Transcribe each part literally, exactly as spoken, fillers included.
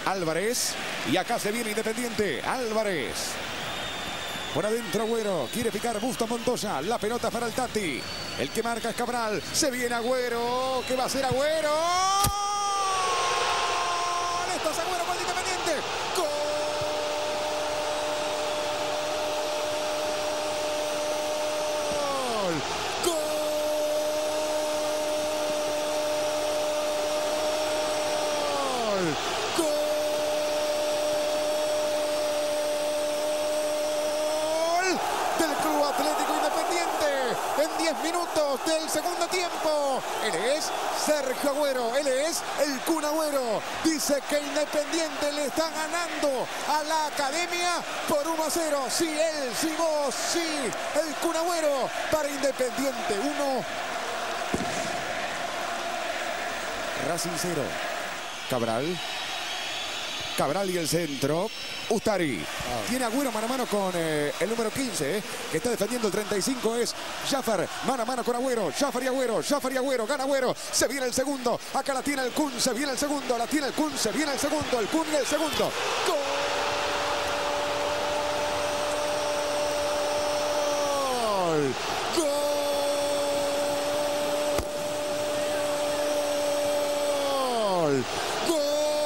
Álvarez. Y acá se viene Independiente. Álvarez. Por adentro Agüero. Quiere picar Bustos Montoya. La pelota para el Tati. El que marca es Cabral. Se viene Agüero. ¿Qué va a hacer Agüero? Esto es Agüero con Independiente. ¡Gol! ¡Gol! ¡Gol! Del Club Atlético Independiente en diez minutos del segundo tiempo. Él es Sergio Agüero, él es el Kun Agüero. Dice que Independiente le está ganando a la Academia por uno a cero. Sí, él, sí, vos, sí, el Kun Agüero para Independiente uno. Racing cero. Cabral. Cabral y el centro. Ustari. Oh. Tiene Agüero mano a mano con eh, el número quince, eh, que está defendiendo el treinta y cinco, es Jafar. Mano a mano con Agüero. Jafar y Agüero. Jafar y Agüero. Gana Agüero. Se viene el segundo. Acá la tiene el Kun. Se viene el segundo. La tiene el Kun. Se viene el segundo. El Kun y el segundo. ¡Gol! ¡Gol! ¡Gol!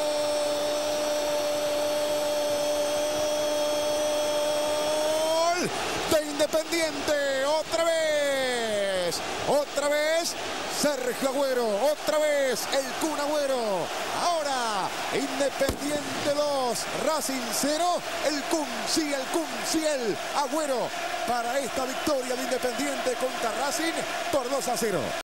De Independiente, otra vez, otra vez Sergio Agüero, otra vez el Kun Agüero. Ahora Independiente dos, Racing cero, el Kun, sí, el Kun, sí, el Agüero para esta victoria de Independiente contra Racing por dos a cero.